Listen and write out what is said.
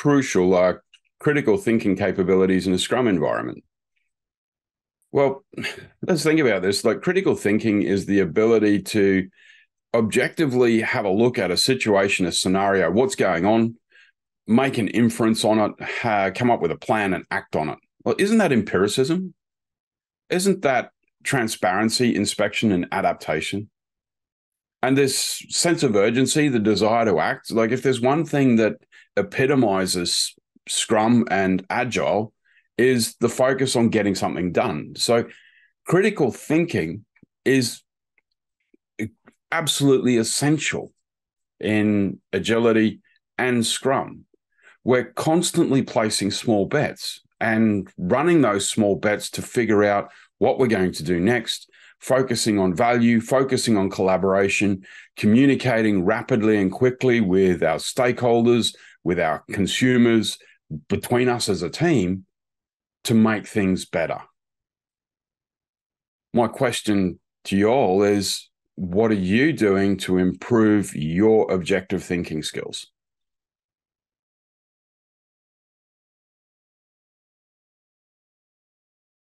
crucial are critical thinking capabilities in a Scrum environment? Well, let's think about this. Like, critical thinking is the ability to objectively have a look at a situation, a scenario, what's going on, make an inference on it, come up with a plan and act on it. Well, isn't that empiricism? Isn't that transparency, inspection, and adaptation? And this sense of urgency, the desire to act, like if there's one thing that epitomizes Scrum and Agile, is the focus on getting something done. So critical thinking is absolutely essential in agility and Scrum. We're constantly placing small bets and running those small bets to figure out what we're going to do next, focusing on value, focusing on collaboration, communicating rapidly and quickly with our stakeholders, with our consumers, between us as a team to make things better. My question to you all is, what are you doing to improve your objective thinking skills?